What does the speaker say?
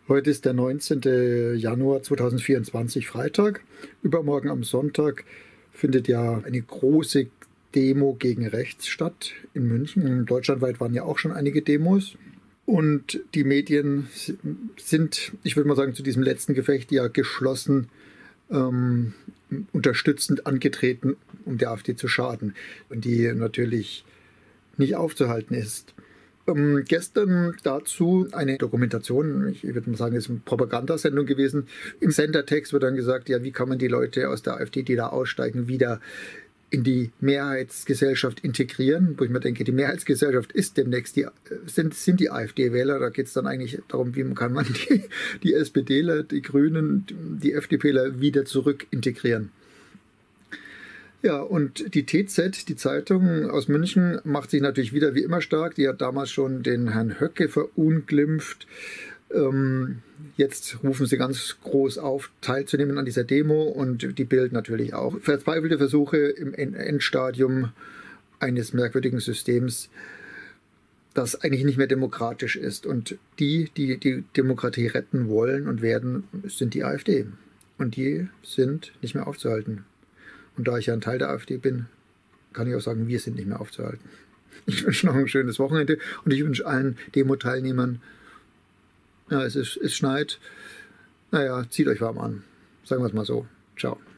Heute ist der 19. Januar 2024, Freitag. Übermorgen am Sonntag findet ja eine große Demo gegen rechts statt in München. Deutschlandweit waren ja auch schon einige Demos. Und die Medien sind, ich würde mal sagen, zu diesem letzten Gefecht ja geschlossen unterstützend angetreten, um der AfD zu schaden. Und die natürlich nicht aufzuhalten ist. Gestern dazu eine Dokumentation, ich würde mal sagen, es ist eine Propagandasendung gewesen. Im Sendertext wird dann gesagt, ja, wie kann man die Leute aus der AfD, die da aussteigen, wieder in die Mehrheitsgesellschaft integrieren, wo ich mir denke, die Mehrheitsgesellschaft ist demnächst sind die AfD-Wähler. Da geht es dann eigentlich darum, wie kann man die SPDler, die Grünen, die FDPler wieder zurück integrieren. Ja, und die TZ, die Zeitung aus München, macht sich natürlich wieder wie immer stark. Die hat damals schon den Herrn Höcke verunglimpft. Jetzt rufen sie ganz groß auf, teilzunehmen an dieser Demo, und die Bild natürlich auch. Verzweifelte Versuche im Endstadium eines merkwürdigen Systems, das eigentlich nicht mehr demokratisch ist. Und die Demokratie retten wollen und werden, sind die AfD. Und die sind nicht mehr aufzuhalten. Und da ich ja ein Teil der AfD bin, kann ich auch sagen, wir sind nicht mehr aufzuhalten. Ich wünsche noch ein schönes Wochenende und ich wünsche allen Demo-Teilnehmern, ja, es schneit, naja, zieht euch warm an. Sagen wir es mal so. Ciao.